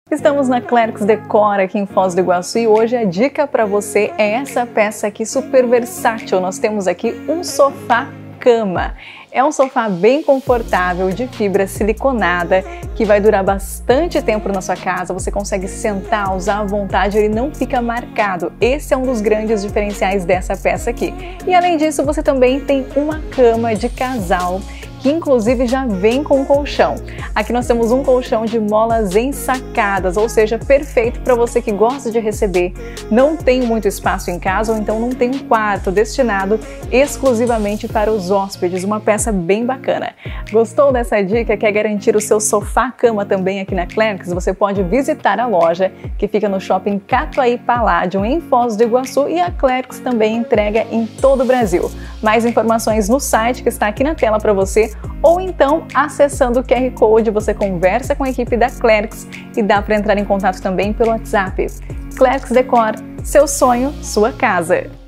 Estamos na Clerks Decor aqui em Foz do Iguaçu e hoje a dica para você é essa peça aqui super versátil. Nós temos aqui um sofá-cama. É um sofá bem confortável, de fibra siliconada, que vai durar bastante tempo na sua casa. Você consegue sentar, usar à vontade, ele não fica marcado. Esse é um dos grandes diferenciais dessa peça aqui. E além disso, você também tem uma cama de casal, que inclusive já vem com colchão. Aqui nós temos um colchão de molas ensacadas, ou seja, perfeito para você que gosta de receber, não tem muito espaço em casa ou então não tem um quarto destinado exclusivamente para os hóspedes, uma peça bem bacana. Gostou dessa dica? Quer garantir o seu sofá-cama também aqui na Clerks? Você pode visitar a loja que fica no Shopping Catuaí Palladium em Foz do Iguaçu e a Clerks também entrega em todo o Brasil. Mais informações no site que está aqui na tela para você, ou então acessando o QR Code você conversa com a equipe da Clerks e dá para entrar em contato também pelo WhatsApp. Clerks Decor, seu sonho, sua casa.